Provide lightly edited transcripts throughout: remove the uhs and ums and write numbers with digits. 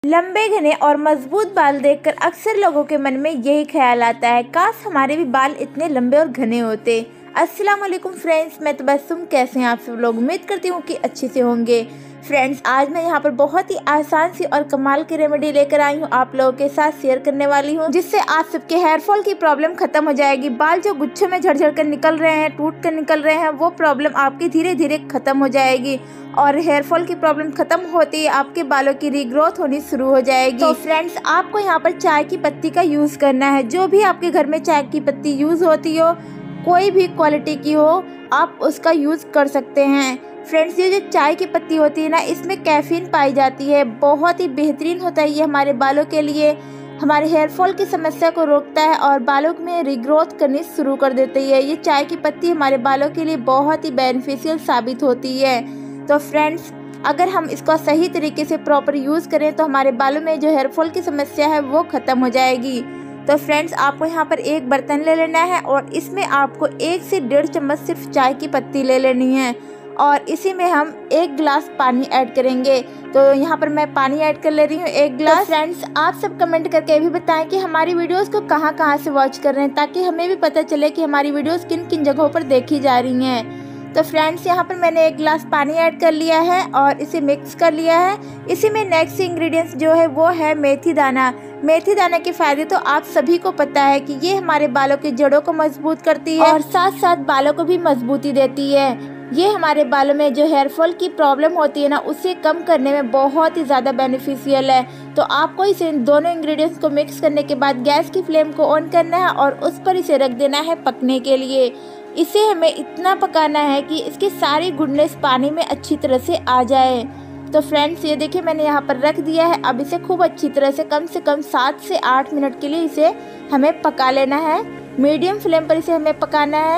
लंबे घने और मजबूत बाल देखकर अक्सर लोगों के मन में यही ख्याल आता है, काश हमारे भी बाल इतने लंबे और घने होते। अस्सलाम वालेकुम फ्रेंड्स, मैं तबस्सुम। कैसे हैं आप सब लोग? उम्मीद करती हूँ कि अच्छे से होंगे। फ्रेंड्स, आज मैं यहाँ पर बहुत ही आसान सी और कमाल की रेमेडी लेकर आई हूँ, आप लोगों के साथ शेयर करने वाली हूँ, जिससे आप सबके हेयर फॉल की प्रॉब्लम खत्म हो जाएगी। बाल जो गुच्छों में झड़ कर निकल रहे हैं, टूट कर निकल रहे हैं, वो प्रॉब्लम आपकी धीरे धीरे खत्म हो जाएगी और हेयर फॉल की प्रॉब्लम खत्म होती है आपके बालों की रीग्रोथ होनी शुरू हो जाएगी। तो फ्रेंड्स, आपको यहाँ पर चाय की पत्ती का यूज करना है। जो भी आपके घर में चाय की पत्ती यूज होती हो, कोई भी क्वालिटी की हो, आप उसका यूज कर सकते हैं। फ्रेंड्स, ये जो चाय की पत्ती होती है ना, इसमें कैफीन पाई जाती है। बहुत ही बेहतरीन होता है ये हमारे बालों के लिए, हमारे हेयर फॉल की समस्या को रोकता है और बालों में रीग्रोथ करनी शुरू कर देती है। ये चाय की पत्ती हमारे बालों के लिए बहुत ही बेनिफिशियल साबित होती है। तो फ्रेंड्स, अगर हम इसका सही तरीके से प्रॉपर यूज़ करें तो हमारे बालों में जो हेयर फॉल की समस्या है वो ख़त्म हो जाएगी। तो फ्रेंड्स, आपको यहाँ पर एक बर्तन ले लेना है और इसमें आपको 1 से 1.5 चम्मच सिर्फ चाय की पत्ती ले लेनी है और इसी में हम 1 गिलास पानी ऐड करेंगे। तो यहाँ पर मैं पानी ऐड कर ले रही हूँ 1 गिलास। तो फ्रेंड्स, आप सब कमेंट करके भी बताएं कि हमारी वीडियोस को कहाँ से वॉच कर रहे हैं, ताकि हमें भी पता चले कि हमारी वीडियोस किन किन जगहों पर देखी जा रही हैं। तो फ्रेंड्स, यहाँ पर मैंने 1 गिलास पानी ऐड कर लिया है और इसे मिक्स कर लिया है। इसी में नेक्स्ट इंग्रेडिएंट्स जो है वो है मेथी दाना। मेथी दाना के फायदे तो आप सभी को पता है कि ये हमारे बालों की जड़ों को मजबूत करती है और साथ साथ बालों को भी मजबूती देती है। ये हमारे बालों में जो हेयर फॉल की प्रॉब्लम होती है ना, उसे कम करने में बहुत ही ज़्यादा बेनिफिशियल है। तो आपको इसे दोनों इंग्रेडिएंट्स को मिक्स करने के बाद गैस की फ्लेम को ऑन करना है और उस पर इसे रख देना है पकने के लिए। इसे हमें इतना पकाना है कि इसके सारी गुडनेस पानी में अच्छी तरह से आ जाए। तो फ्रेंड्स, ये देखिए मैंने यहाँ पर रख दिया है। अब इसे खूब अच्छी तरह से कम 7 से 8 मिनट के लिए इसे हमें पका लेना है। मीडियम फ्लेम पर इसे हमें पकाना है।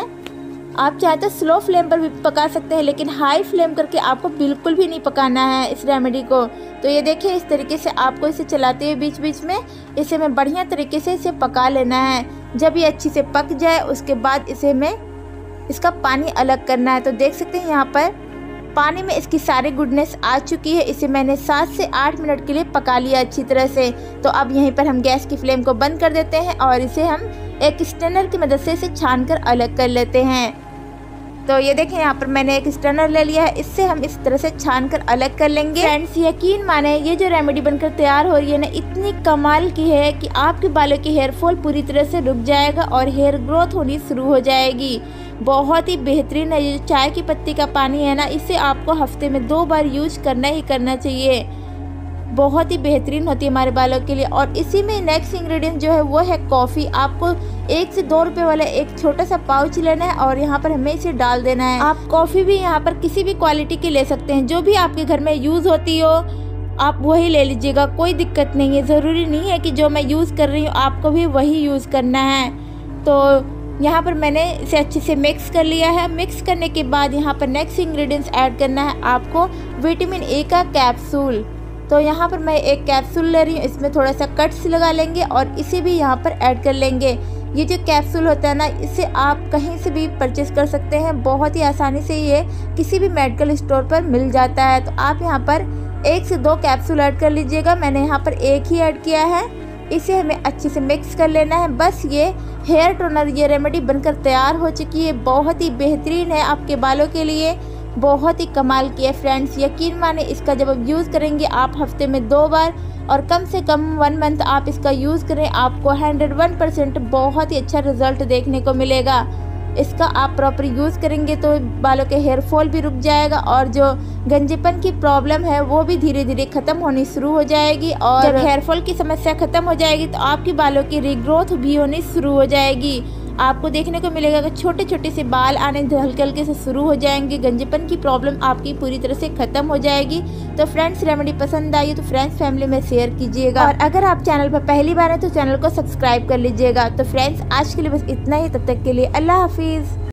आप चाहे तो स्लो फ्लेम पर भी पका सकते हैं, लेकिन हाई फ्लेम करके आपको बिल्कुल भी नहीं पकाना है इस रेमेडी को। तो ये देखिए, इस तरीके से आपको इसे चलाते हुए बीच बीच में इसे हमें बढ़िया तरीके से इसे पका लेना है। जब ये अच्छी से पक जाए उसके बाद इसे हमें इसका पानी अलग करना है। तो देख सकते हैं यहाँ पर पानी में इसकी सारी गुडनेस आ चुकी है। इसे मैंने 7 से 8 मिनट के लिए पका लिया अच्छी तरह से। तो अब यहीं पर हम गैस की फ्लेम को बंद कर देते हैं और इसे हम एक स्ट्रेनर की मदद से इसे छान कर अलग कर लेते हैं। तो ये देखें, यहाँ पर मैंने एक स्ट्रेनर ले लिया है, इससे हम इस तरह से छान कर अलग कर लेंगे। फ्रेंड्स, यकीन माने ये जो रेमेडी बनकर तैयार हो रही है ना, इतनी कमाल की है कि आपके बालों की हेयर फॉल पूरी तरह से रुक जाएगा और हेयर ग्रोथ होनी शुरू हो जाएगी। बहुत ही बेहतरीन है। ये चाय की पत्ती का पानी है ना, इसे आपको हफ्ते में 2 बार यूज करना ही करना चाहिए। बहुत ही बेहतरीन होती है हमारे बालों के लिए। और इसी में नेक्स्ट इंग्रेडिएंट जो है वो है कॉफ़ी। आपको 1 से 2 रुपए वाला एक छोटा सा पाउच लेना है और यहाँ पर हमें इसे डाल देना है। आप कॉफ़ी भी यहाँ पर किसी भी क्वालिटी की ले सकते हैं, जो भी आपके घर में यूज़ होती हो आप वही ले लीजिएगा, कोई दिक्कत नहीं है। ज़रूरी नहीं है कि जो मैं यूज़ कर रही हूँ आपको भी वही यूज़ करना है। तो यहाँ पर मैंने इसे अच्छे से मिक्स कर लिया है। मिक्स करने के बाद यहाँ पर नेक्स्ट इंग्रेडिएंट्स ऐड करना है आपको विटामिन ए का कैप्सूल। तो यहाँ पर मैं एक कैप्सूल ले रही हूँ, इसमें थोड़ा सा कट्स लगा लेंगे और इसे भी यहाँ पर ऐड कर लेंगे। ये जो कैप्सूल होता है ना, इसे आप कहीं से भी परचेस कर सकते हैं, बहुत ही आसानी से ये किसी भी मेडिकल स्टोर पर मिल जाता है। तो आप यहाँ पर 1 से 2 कैप्सूल ऐड कर लीजिएगा। मैंने यहाँ पर 1 ही ऐड किया है। इसे हमें अच्छे से मिक्स कर लेना है। बस ये हेयर टोनर, ये रेमेडी बनकर तैयार हो चुकी है। बहुत ही बेहतरीन है आपके बालों के लिए, बहुत ही कमाल की है। फ्रेंड्स, यकीन माने इसका जब आप यूज़ करेंगे आप हफ्ते में 2 बार और कम से कम 1 मंथ आप इसका यूज़ करें, आपको 101% बहुत ही अच्छा रिजल्ट देखने को मिलेगा। इसका आप प्रॉपर यूज़ करेंगे तो बालों के हेयर फॉल भी रुक जाएगा और जो गंजेपन की प्रॉब्लम है वो भी धीरे धीरे ख़त्म होनी शुरू हो जाएगी। और जब हेयर फॉल की समस्या ख़त्म हो जाएगी तो आपके बालों की रीग्रोथ भी होनी शुरू हो जाएगी। आपको देखने को मिलेगा कि छोटे छोटे से बाल आने हल्के हल्के से शुरू हो जाएंगे। गंजेपन की प्रॉब्लम आपकी पूरी तरह से ख़त्म हो जाएगी। तो फ्रेंड्स, रेमेडी पसंद आई तो फ्रेंड्स फैमिली में शेयर कीजिएगा और अगर आप चैनल पर पहली बार हैं तो चैनल को सब्सक्राइब कर लीजिएगा। तो फ्रेंड्स, आज के लिए बस इतना ही। तब तक के लिए अल्लाह हाफिज़।